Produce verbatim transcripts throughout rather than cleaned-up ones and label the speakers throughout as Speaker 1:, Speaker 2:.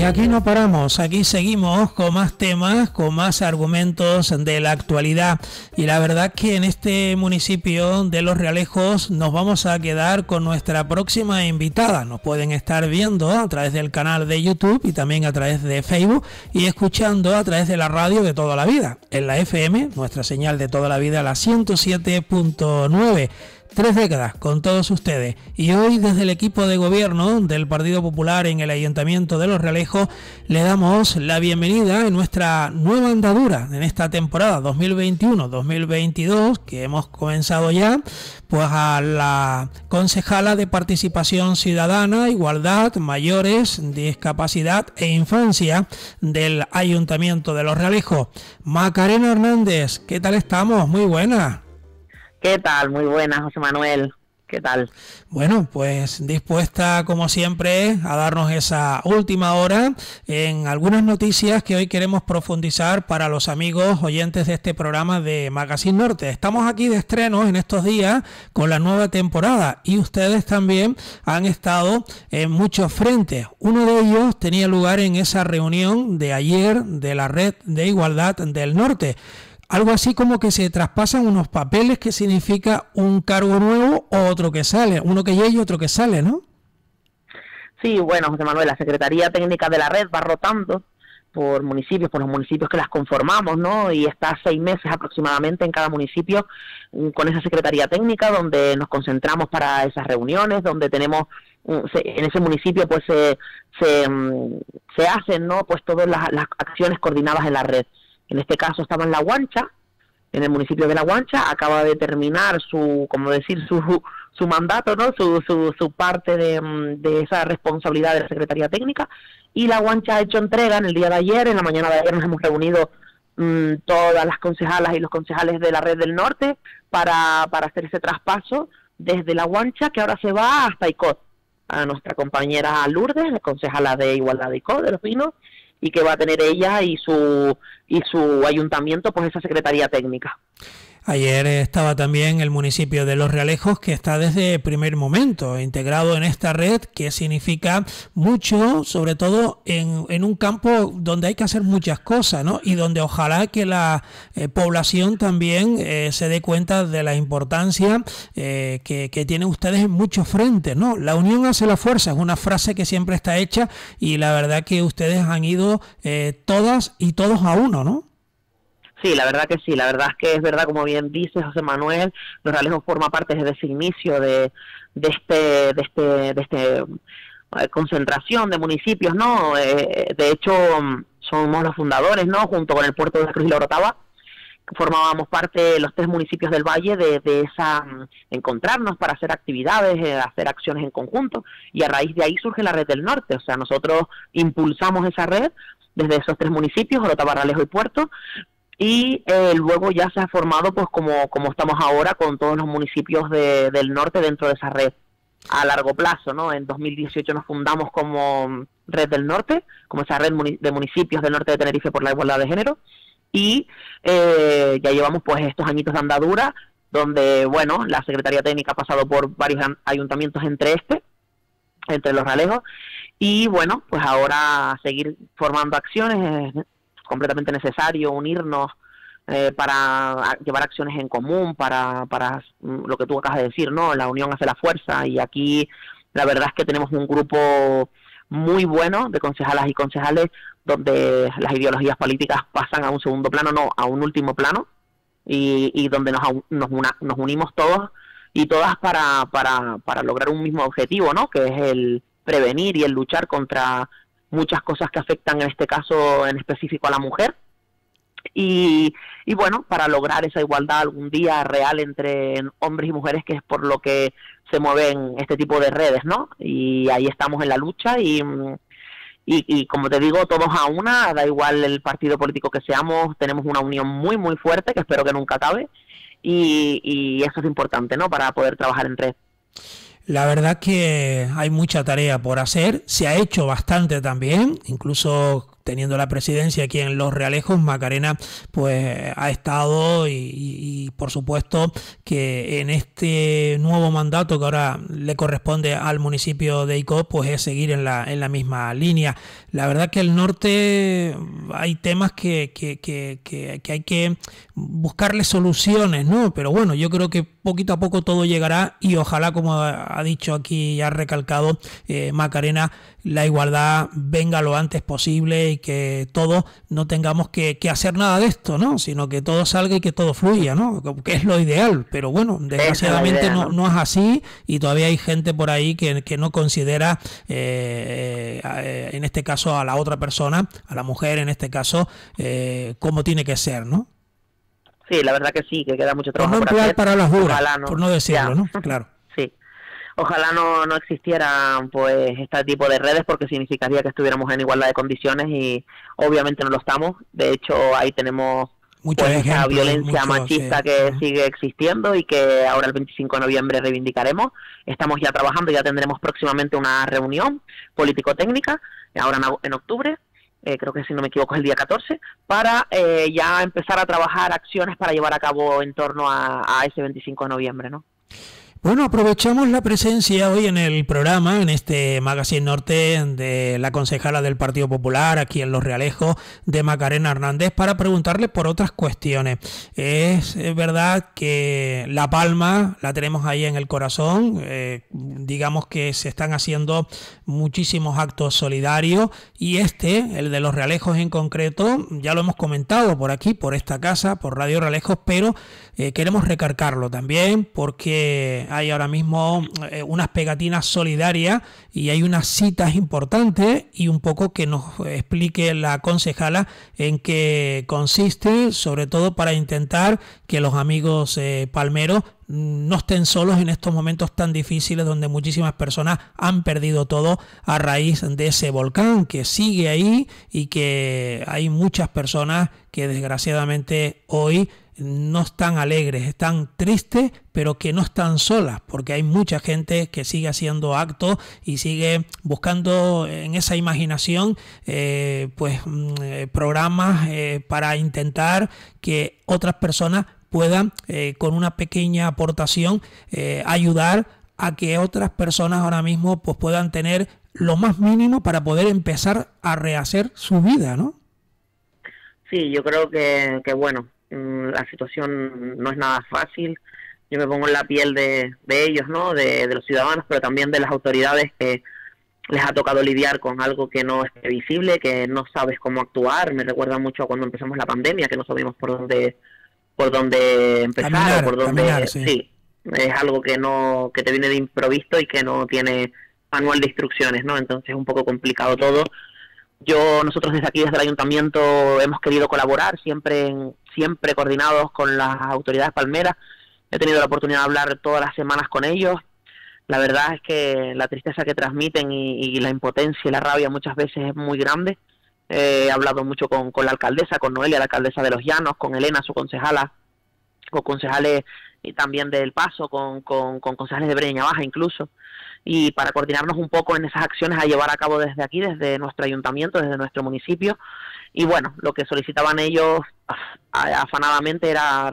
Speaker 1: Y aquí no paramos, aquí seguimos con más temas, con más argumentos de la actualidad. Y la verdad que en este municipio de Los Realejos nos vamos a quedar con nuestra próxima invitada. Nos pueden estar viendo a través del canal de YouTube y también a través de Facebook y escuchando a través de la radio de toda la vida. En la F M, nuestra señal de toda la vida, la ciento siete punto nueve. Tres décadas con todos ustedes, y hoy desde el equipo de gobierno del Partido Popular en el Ayuntamiento de Los Realejos le damos la bienvenida en nuestra nueva andadura en esta temporada dos mil veintiuno dos mil veintidós que hemos comenzado ya, pues a la concejala de Participación Ciudadana, Igualdad, Mayores, Discapacidad e Infancia del Ayuntamiento de Los Realejos, Macarena Hernández. ¿Qué tal estamos? Muy buena.
Speaker 2: ¿Qué tal? Muy buena, José Manuel. ¿Qué tal?
Speaker 1: Bueno, pues dispuesta como siempre a darnos esa última hora en algunas noticias que hoy queremos profundizar para los amigos oyentes de este programa de Magazine Norte. Estamos aquí de estreno en estos días con la nueva temporada y ustedes también han estado en muchos frentes. Uno de ellos tenía lugar en esa reunión de ayer de la Red de Igualdad del Norte. Algo así como que se traspasan unos papeles, que significa un cargo nuevo o otro que sale, uno que llega y otro que sale, ¿no?
Speaker 2: Sí, bueno, José Manuel, la Secretaría Técnica de la Red va rotando por municipios, por los municipios que las conformamos, ¿no? Y está seis meses aproximadamente en cada municipio con esa Secretaría Técnica, donde nos concentramos para esas reuniones, donde tenemos, en ese municipio pues se, se, se hacen, ¿no? Pues todas las, las acciones coordinadas en la red. En este caso estaba en La Guancha, en el municipio de La Guancha, acaba de terminar su, como decir, su su mandato, ¿no? Su, su, su parte de, de esa responsabilidad de la Secretaría Técnica, y La Guancha ha hecho entrega en el día de ayer. En la mañana de ayer nos hemos reunido mmm, todas las concejalas y los concejales de la Red del Norte para, para hacer ese traspaso desde La Guancha, que ahora se va hasta I C O D, a nuestra compañera Lourdes, la concejala de Igualdad de I C O D, de Los Pinos, y que va a tener ella y su y su ayuntamiento pues esa Secretaría Técnica.
Speaker 1: Ayer estaba también el municipio de Los Realejos, que está desde el primer momento integrado en esta red, que significa mucho, sobre todo en, en un campo donde hay que hacer muchas cosas, ¿no? Y donde ojalá que la eh, población también eh, se dé cuenta de la importancia eh, que, que tienen ustedes en muchos frentes, ¿no? La unión hace la fuerza, es una frase que siempre está hecha, y la verdad que ustedes han ido eh, todas y todos a uno, ¿no?
Speaker 2: Sí, la verdad que sí, la verdad es que es verdad, como bien dice José Manuel, Los Realejos forma parte desde ese inicio de, de este, de este, de este eh, concentración de municipios, ¿no? Eh, de hecho, somos los fundadores, ¿no? Junto con el Puerto de la Cruz y la Orotava, formábamos parte los tres municipios del Valle de, de esa encontrarnos para hacer actividades, eh, hacer acciones en conjunto, y a raíz de ahí surge la Red del Norte. O sea, nosotros impulsamos esa red desde esos tres municipios, Orotava, Ralejo y Puerto. Y eh, luego ya se ha formado pues como, como estamos ahora con todos los municipios de, del norte dentro de esa red a largo plazo, ¿no? En dos mil dieciocho nos fundamos como Red del Norte, como esa red muni de municipios del norte de Tenerife por la igualdad de género, y eh, ya llevamos pues estos añitos de andadura, donde, bueno, la Secretaría Técnica ha pasado por varios ayuntamientos entre este, entre Los Realejos, y bueno, pues ahora seguir formando acciones. Es completamente necesario unirnos eh, para llevar acciones en común, para, para lo que tú acabas de decir, ¿no? La unión hace la fuerza, y aquí la verdad es que tenemos un grupo muy bueno de concejalas y concejales donde las ideologías políticas pasan a un segundo plano, no, a un último plano, y, y donde nos, nos, una, nos unimos todos y todas para, para, para lograr un mismo objetivo, ¿no? Que es el prevenir y el luchar contra muchas cosas que afectan en este caso en específico a la mujer, y, y bueno, para lograr esa igualdad algún día real entre hombres y mujeres, que es por lo que se mueven este tipo de redes, ¿no? Y ahí estamos en la lucha, y, y, y como te digo, todos a una, da igual el partido político que seamos, tenemos una unión muy muy fuerte que espero que nunca acabe, y, y eso es importante, ¿no? Para poder trabajar en red.
Speaker 1: La verdad que hay mucha tarea por hacer, se ha hecho bastante también, incluso teniendo la presidencia aquí en Los Realejos, Macarena pues ha estado y, y, y por supuesto que en este nuevo mandato que ahora le corresponde al municipio de Icó, pues es seguir en la, en la misma línea. La verdad que el norte hay temas que, que, que, que, que hay que buscarle soluciones, ¿no? Pero bueno, yo creo que poquito a poco todo llegará y ojalá, como ha dicho aquí y ha recalcado eh, Macarena, la igualdad venga lo antes posible y que todos no tengamos que, que hacer nada de esto, ¿no? Sino que todo salga y que todo fluya, ¿no? Que es lo ideal, pero bueno, desgraciadamente idea, ¿no? No, no es así y todavía hay gente por ahí que, que no considera eh, eh, en este caso a la otra persona, a la mujer en este caso, eh, como tiene que ser, ¿no?
Speaker 2: Sí, la verdad que sí, que queda mucho trabajo
Speaker 1: por no
Speaker 2: por hacer.
Speaker 1: Para las duras,
Speaker 2: no,
Speaker 1: por no decirlo,
Speaker 2: ya.
Speaker 1: ¿no? Claro.
Speaker 2: Sí. Ojalá no, no existieran pues este tipo de redes, porque significaría que estuviéramos en igualdad de condiciones y obviamente no lo estamos. De hecho, ahí tenemos
Speaker 1: mucha
Speaker 2: pues, esa violencia
Speaker 1: mucho,
Speaker 2: machista
Speaker 1: sí.
Speaker 2: que uh-huh. sigue existiendo y que ahora el veinticinco de noviembre reivindicaremos. Estamos ya trabajando, ya tendremos próximamente una reunión político-técnica, ahora en, en octubre. Eh, creo que si no me equivoco es el día catorce, para eh, ya empezar a trabajar acciones para llevar a cabo en torno a, a ese veinticinco de noviembre, ¿no?
Speaker 1: Bueno, aprovechamos la presencia hoy en el programa, en este Magazine Norte, de la concejala del Partido Popular aquí en Los Realejos, de Macarena Hernández, para preguntarle por otras cuestiones. Es, es verdad que La Palma la tenemos ahí en el corazón, eh, digamos que se están haciendo muchísimos actos solidarios y este, el de Los Realejos en concreto, ya lo hemos comentado por aquí, por esta casa, por Radio Realejos, pero eh, queremos recargarlo también porque hay ahora mismo eh, unas pegatinas solidarias y hay unas citas importantes y un poco que nos explique la concejala en qué consiste, sobre todo para intentar que los amigos eh, palmeros no estén solos en estos momentos tan difíciles donde muchísimas personas han perdido todo a raíz de ese volcán que sigue ahí y que hay muchas personas que desgraciadamente hoy no están alegres, están tristes, pero que no están solas, porque hay mucha gente que sigue haciendo actos y sigue buscando en esa imaginación eh, pues eh, programas eh, para intentar que otras personas puedan eh, con una pequeña aportación eh, ayudar a que otras personas ahora mismo pues puedan tener lo más mínimo para poder empezar a rehacer su vida, ¿no?
Speaker 2: Sí, yo creo que, que bueno, la situación no es nada fácil. Yo me pongo en la piel de, de ellos, ¿no? De, de los ciudadanos, pero también de las autoridades que les ha tocado lidiar con algo que no es previsible, que no sabes cómo actuar. Me recuerda mucho a cuando empezamos la pandemia, que no sabíamos por dónde por dónde empezar
Speaker 1: caminar,
Speaker 2: o por dónde
Speaker 1: caminar, sí.
Speaker 2: sí, es algo que no que te viene de improviso y que no tiene manual de instrucciones, ¿no? Entonces es un poco complicado todo. Yo, nosotros desde aquí, desde el ayuntamiento, hemos querido colaborar, siempre siempre coordinados con las autoridades palmeras. He tenido la oportunidad de hablar todas las semanas con ellos. La verdad es que la tristeza que transmiten y, y la impotencia y la rabia muchas veces es muy grande. Eh, he hablado mucho con, con la alcaldesa, con Noelia, la alcaldesa de Los Llanos, con Elena, su concejala, con concejales y también del Paso, con, con, con concejales de Breña Baja incluso, y para coordinarnos un poco en esas acciones a llevar a cabo desde aquí, desde nuestro ayuntamiento, desde nuestro municipio. Y bueno, lo que solicitaban ellos afanadamente era,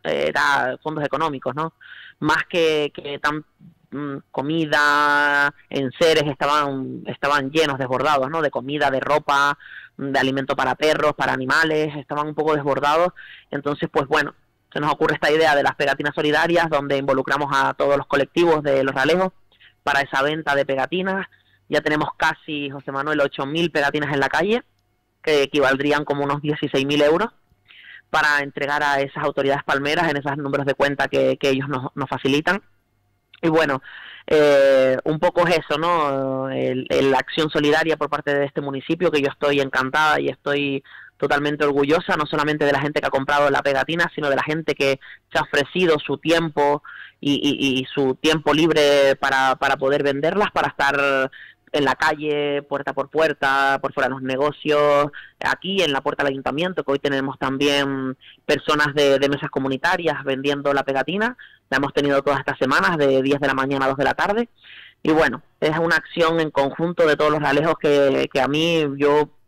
Speaker 2: era fondos económicos, ¿no? Más que, que tan mmm, comida, enseres, estaban, estaban llenos, desbordados, ¿no? De comida, de ropa, de alimento para perros, para animales, estaban un poco desbordados. Entonces, pues bueno, se nos ocurre esta idea de las pegatinas solidarias, donde involucramos a todos los colectivos de Los Realejos para esa venta de pegatinas. Ya tenemos casi, José Manuel, ocho mil pegatinas en la calle, que equivaldrían como unos dieciséis mil euros, para entregar a esas autoridades palmeras en esos números de cuenta que, que ellos nos, nos facilitan. Y bueno, eh, un poco es eso, ¿no? El, el, la acción solidaria por parte de este municipio, que yo estoy encantada y estoy totalmente orgullosa, no solamente de la gente que ha comprado la pegatina, sino de la gente que se ha ofrecido su tiempo y, y, y su tiempo libre para, para poder venderlas, para estar en la calle, puerta por puerta, por fuera de los negocios, aquí en la puerta del ayuntamiento, que hoy tenemos también personas de, de mesas comunitarias vendiendo la pegatina. La hemos tenido todas estas semanas, de diez de la mañana a dos de la tarde. Y bueno, es una acción en conjunto de todos los realejos que, que a mí, yo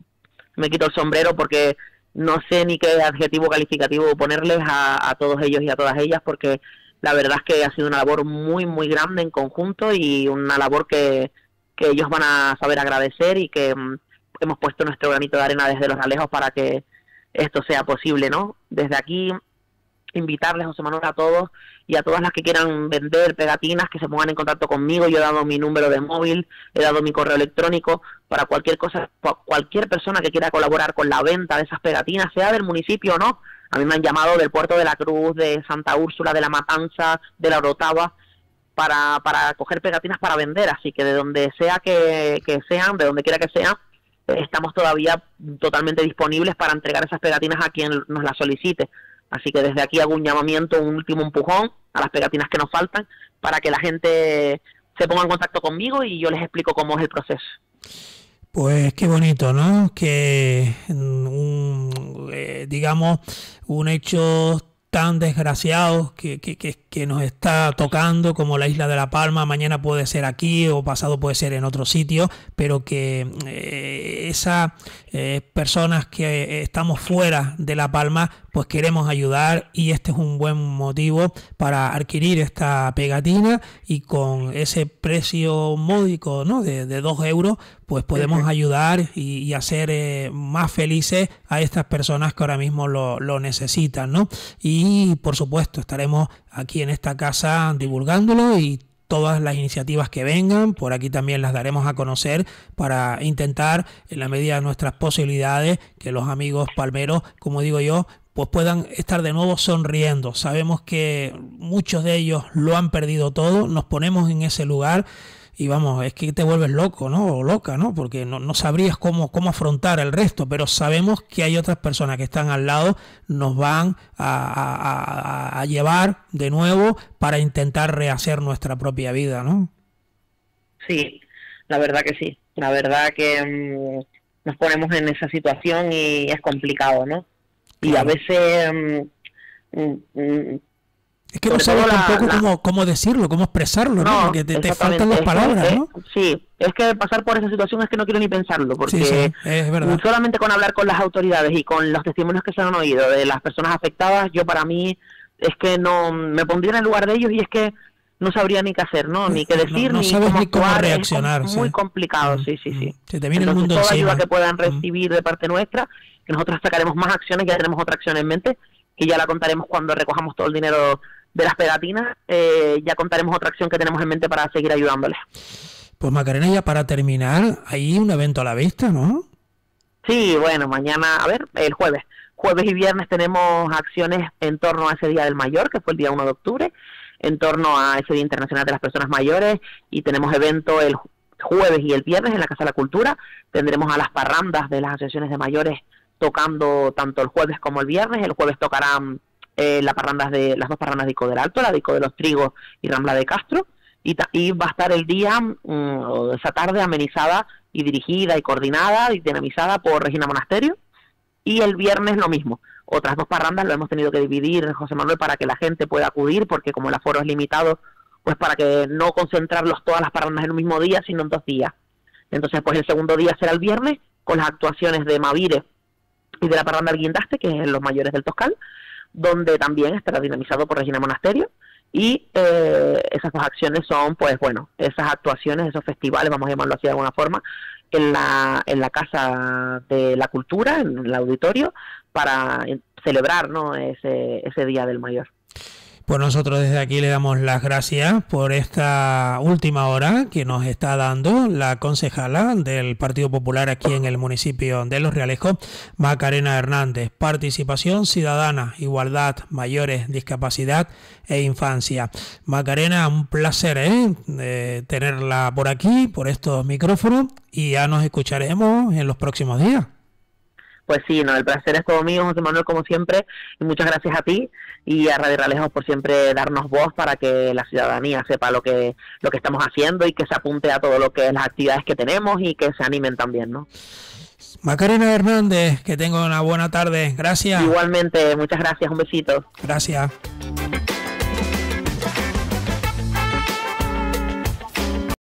Speaker 2: me quito el sombrero porque no sé ni qué adjetivo calificativo ponerles a, a todos ellos y a todas ellas, porque la verdad es que ha sido una labor muy, muy grande en conjunto y una labor que, que ellos van a saber agradecer y que um, hemos puesto nuestro granito de arena desde Los Realejos para que esto sea posible, ¿no? Desde aquí, invitarles, José Manuel, a todos y a todas las que quieran vender pegatinas, que se pongan en contacto conmigo. Yo he dado mi número de móvil, he dado mi correo electrónico para cualquier cosa, cualquier persona que quiera colaborar con la venta de esas pegatinas, sea del municipio o no. A mí me han llamado del Puerto de la Cruz, de Santa Úrsula, de La Matanza, de La Orotava, para, para coger pegatinas para vender, así que de donde sea que, que sean, de donde quiera que sean, estamos todavía totalmente disponibles para entregar esas pegatinas a quien nos las solicite. Así que desde aquí hago un llamamiento, un último empujón a las pegatinas que nos faltan para que la gente se ponga en contacto conmigo y yo les explico cómo es el proceso.
Speaker 1: Pues qué bonito, ¿no? Que un, eh, digamos, un hecho tan desgraciado que, que, que, que nos está tocando como la isla de La Palma, mañana puede ser aquí o pasado puede ser en otro sitio, pero que eh, esas eh, personas que estamos fuera de La Palma pues queremos ayudar, y este es un buen motivo para adquirir esta pegatina, y con ese precio módico, ¿no? de, de dos euros pues podemos ayudar y, y hacer eh, más felices a estas personas que ahora mismo lo, lo necesitan, ¿no? Y por supuesto estaremos aquí en esta casa divulgándolo, y todas las iniciativas que vengan por aquí también las daremos a conocer para intentar, en la medida de nuestras posibilidades, que los amigos palmeros, como digo yo, pues puedan estar de nuevo sonriendo. Sabemos que muchos de ellos lo han perdido todo, nos ponemos en ese lugar y vamos, es que te vuelves loco, ¿no? O loca, ¿no? Porque no, no sabrías cómo, cómo afrontar el resto, pero sabemos que hay otras personas que están al lado, nos van a, a, a llevar de nuevo para intentar rehacer nuestra propia vida, ¿no?
Speaker 2: Sí, la verdad que sí. La verdad que mmm, nos ponemos en esa situación y es complicado, ¿no? Y claro, a veces... Mmm, mmm,
Speaker 1: es que no sabes tampoco la, cómo, cómo decirlo, cómo expresarlo, ¿no? Porque te, te faltan las palabras,
Speaker 2: es,
Speaker 1: ¿no?
Speaker 2: Sí, es que pasar por esa situación es que no quiero ni pensarlo, porque
Speaker 1: sí, sí, es verdad.
Speaker 2: Solamente con hablar con las autoridades y con los testimonios que se han oído de las personas afectadas, yo para mí es que no me pondría en el lugar de ellos y es que no sabría ni qué hacer, ¿no? Ni qué decir,
Speaker 1: no, no
Speaker 2: ni
Speaker 1: sabes
Speaker 2: cómo
Speaker 1: ni cómo
Speaker 2: actuar,
Speaker 1: reaccionar.
Speaker 2: Es muy
Speaker 1: sí.
Speaker 2: complicado, sí, sí, sí.
Speaker 1: Se te viene
Speaker 2: Entonces,
Speaker 1: el mundo
Speaker 2: toda
Speaker 1: encima.
Speaker 2: ayuda que puedan recibir de parte nuestra, que nosotros sacaremos más acciones, ya tenemos otra acción en mente, que ya la contaremos cuando recojamos todo el dinero de las pegatinas, eh, ya contaremos otra acción que tenemos en mente para seguir ayudándoles.
Speaker 1: Pues Macarena, ya para terminar, hay un evento a la vista, ¿no?
Speaker 2: Sí, bueno, mañana, a ver, el jueves. Jueves y viernes tenemos acciones en torno a ese Día del Mayor, que fue el día uno de octubre, en torno a ese Día Internacional de las Personas Mayores, y tenemos evento el jueves y el viernes en la Casa de la Cultura. Tendremos a las parrandas de las asociaciones de mayores tocando tanto el jueves como el viernes. El jueves tocarán eh, las parrandas de las dos parrandas de Ico del Alto, la de Ico de los Trigos y Rambla de Castro, y, y va a estar el día, um, esa tarde, amenizada y dirigida y coordinada y dinamizada por Regina Monasterio, y el viernes lo mismo. Otras dos parrandas lo hemos tenido que dividir, José Manuel, para que la gente pueda acudir, porque como el aforo es limitado, pues para que no concentrarlos todas las parrandas en un mismo día, sino en dos días. Entonces, pues el segundo día será el viernes, con las actuaciones de Mavire y de la parranda del Guindaste, que es los mayores del Toscal, donde también estará dinamizado por Regina Monasterio, y eh, esas dos acciones son, pues bueno, esas actuaciones, esos festivales, vamos a llamarlo así de alguna forma, en la en la Casa de la Cultura, en el auditorio, para celebrar, ¿no?, ese, ese Día del Mayor.
Speaker 1: Pues nosotros desde aquí le damos las gracias por esta última hora que nos está dando la concejala del Partido Popular aquí en el municipio de Los Realejos, Macarena Hernández. Participación ciudadana, igualdad, mayores, discapacidad e infancia. Macarena, un placer ¿eh? de tenerla por aquí, por estos micrófonos, y ya nos escucharemos en los próximos días.
Speaker 2: Pues sí, no, el placer es todo mío, José Manuel, como siempre, y muchas gracias a ti y a Radio Realejos por siempre darnos voz para que la ciudadanía sepa lo que lo que estamos haciendo y que se apunte a todo lo que es las actividades que tenemos y que se animen también, ¿no?
Speaker 1: Macarena Hernández, que tenga una buena tarde. Gracias.
Speaker 2: Igualmente, muchas gracias, un besito.
Speaker 1: Gracias.